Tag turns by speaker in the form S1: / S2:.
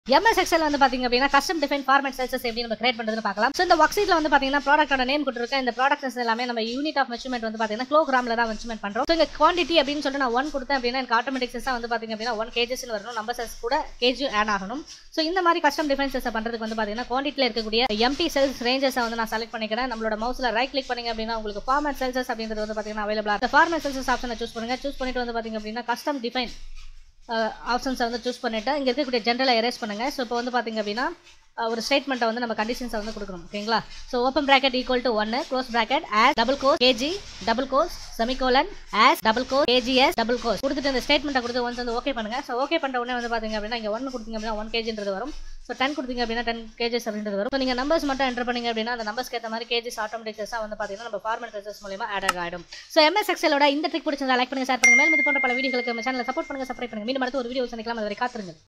S1: MS Excel வந்து பாத்தீங்க அப்படின்னா கஸ்டம் டிஃபைன் ஃபார்மேட் செல்ஸஸ் எப்படி நம்ம கிரியேட் பண்றதுன்னு பார்க்கலாம். ஸோ இந்த ஒர்க் ஷீட்ல வந்து பாத்தீங்கன்னா ப்ராடக்ட்டோட நேம் கொடுத்துருக்கேன். இந்த ப்ராடக்ட்ஸ் எல்லாமே நம்ம யூனிட் ஆஃப் மெஷர்மெண்ட் வந்து பாத்தீங்கன்னா கிலோகிராம்ல தான் மெஷர்மெண்ட் பண்றோம். ஸோ இங்க குவான்டிட்டி அப்படின்னு சொல்லிட்டு நான் 1 கொடுத்தேன் அப்படின்னா எனக்கு ஆட்டோமேட்டிக் செல்ஸா வந்து பாத்தீங்க அப்படின்னா 1 kgs வரணும். நம்பர் செல்ஸ் கூட kg ஆட் ஆகணும். ஸோ இந்த மாதிரி கஸ்டம் டிஃபைன் செல்ஸ் பண்றதுக்கு வந்து பாத்தீங்கன்னா குவான்டிட்டில இருக்கக்கூடிய எம்டி செல்ஸ் ரேஞ்சஸ் வந்து நான் செலக்ட் பண்ணிக்கிறேன். நம்மளோட மவுஸ்ல ரைட் கிளிக் பண்ணீங்க அப்படின்னா உங்களுக்கு ஃபார்மேட் செல்ஸஸ் அப்படிங்கிறது வந்து பாத்தீங்கன்னா அவைலபிளா இருக்கு. ஃபார்மேட் செல்ஸஸ் ஆப்ஷனை சூஸ் பண்ணுங்க. சூஸ் பண்ணிட்டு வந்து பாத்தீங்க அப்படின்னா கஸ்டம் டிஃபைன் ஆப்ஷன்ஸை வந்து சூஸ் பண்ணிட்டு இங்கே இருக்கக்கூடிய ஜென்ரலை எரேஸ் பண்ணுங்க. ஸோ இப்போ வந்து பார்த்தீங்க அப்படின்னா ஒரு ஸ்டேட்மெண்ட்டை வந்து நம்ம கண்டிஷன்ஸை வந்து கொடுக்கணும். ஓகேங்களா? So open bracket equal to 1 close bracket as double quotes KG double quotes semicolon as double quotes KGS double quotes கொடுத்துட்டு இந்த ஸ்டேட்மெண்ட்டை கொடுத்து ஒன்ஸ் வந்து ஓகே பண்ணுங்க. ஸோ ஓகே பண்ணுற உடனே வந்து பார்த்தீங்க அப்படின்னா இங்கே 1 கொடுத்தீங்க அப்படின்னா 1 kgன்றது வரும். ஸோ 10 கொடுத்தீங்க அப்படின்னா 10 kgs அப்படின்றது வரும். ஸோ நீங்கள் நம்பர்ஸ் மட்டும் என்டர் பண்ணீங்க அப்படின்னா அந்த நம்பர்ஸ்க்கு ஏற்ற மாதிரி kgs ஆட்டோமேட்டிக்ஸாக வந்து பார்த்தீங்கன்னா நம்ம ஃபார்மேட் செல்ஸஸ் மூலமா ஆட் ஆகிடும். ஸோ MS Excelோட இந்த ட்ரிக் பிடிச்சிருந்தா லைக் பண்ணுங்க, ஷேர் பண்ணுங்க. மேலும் இது போன்ற பல வீடியோகளுக்கு நம்ம சேனலை சப்போர்ட் பண்ணுங்க, சப்ஸ்கிரைப் பண்ணுங்க. மீண்டும் அடுத்த ஒரு வீடியோ சந்திக்கலாம். அதுவரை காத்துருங்க.